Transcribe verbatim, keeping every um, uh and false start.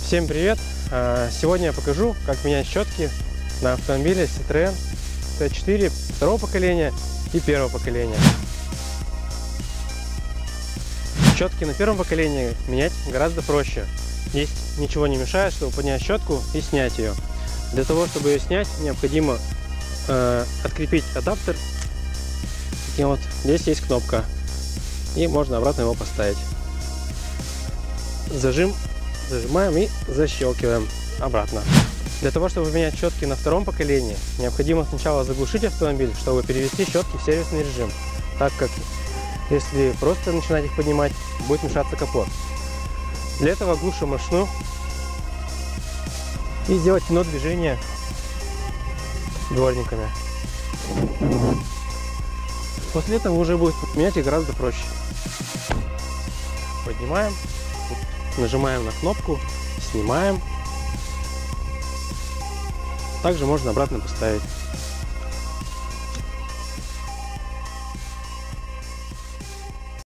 Всем привет! Сегодня я покажу, как менять щетки на автомобиле Citroen Т четыре второго поколения и первого поколения. Щетки на первом поколении менять гораздо проще. Здесь ничего не мешает, чтобы поднять щетку и снять ее. Для того, чтобы ее снять, необходимо э, открепить адаптер. И вот здесь есть кнопка, и можно обратно его поставить. Зажим зажимаем и защелкиваем обратно. Для того, чтобы менять щетки на втором поколении, необходимо сначала заглушить автомобиль, чтобы перевести щетки в сервисный режим, так как если просто начинать их поднимать, будет мешаться капот. Для этого глушим машину и сделать кино движение дворниками. После этого уже будет менять их гораздо проще. Поднимаем, нажимаем на кнопку, снимаем. Также можно обратно поставить.